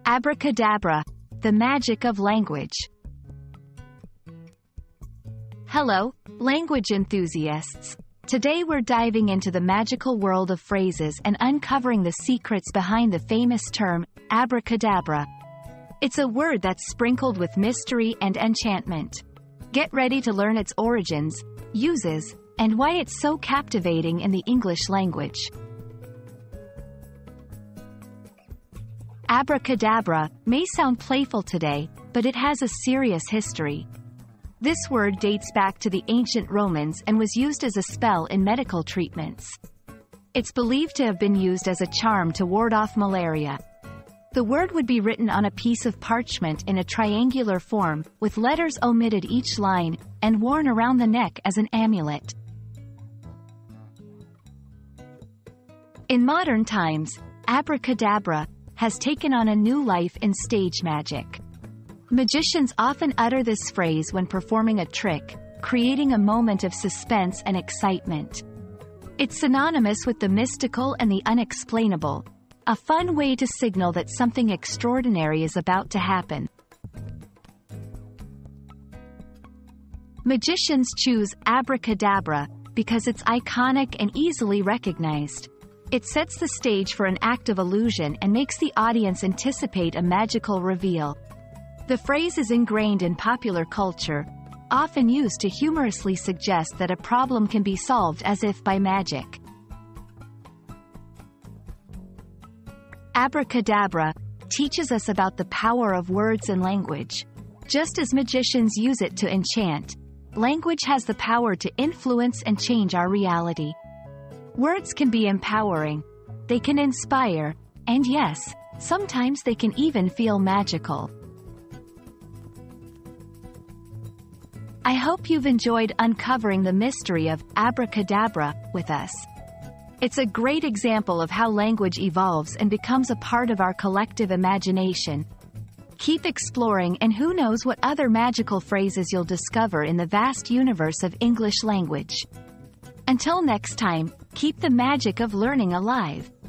Abracadabra, the magic of language. Hello, language enthusiasts. Today we're diving into the magical world of phrases and uncovering the secrets behind the famous term, abracadabra. It's a word that's sprinkled with mystery and enchantment. Get ready to learn its origins, uses, and why it's so captivating in the English language. Abracadabra may sound playful today, but it has a serious history. This word dates back to the ancient Romans and was used as a spell in medical treatments. It's believed to have been used as a charm to ward off malaria. The word would be written on a piece of parchment in a triangular form, with letters omitted each line, and worn around the neck as an amulet. In modern times, abracadabra has taken on a new life in stage magic. Magicians often utter this phrase when performing a trick, creating a moment of suspense and excitement. It's synonymous with the mystical and the unexplainable, a fun way to signal that something extraordinary is about to happen. Magicians choose abracadabra because it's iconic and easily recognized. It sets the stage for an act of illusion and makes the audience anticipate a magical reveal. The phrase is ingrained in popular culture, often used to humorously suggest that a problem can be solved as if by magic. Abracadabra teaches us about the power of words and language. Just as magicians use it to enchant, language has the power to influence and change our reality. Words can be empowering, they can inspire, and yes, sometimes they can even feel magical. I hope you've enjoyed uncovering the mystery of abracadabra with us. It's a great example of how language evolves and becomes a part of our collective imagination. Keep exploring, and who knows what other magical phrases you'll discover in the vast universe of English language. Until next time, keep the magic of learning alive.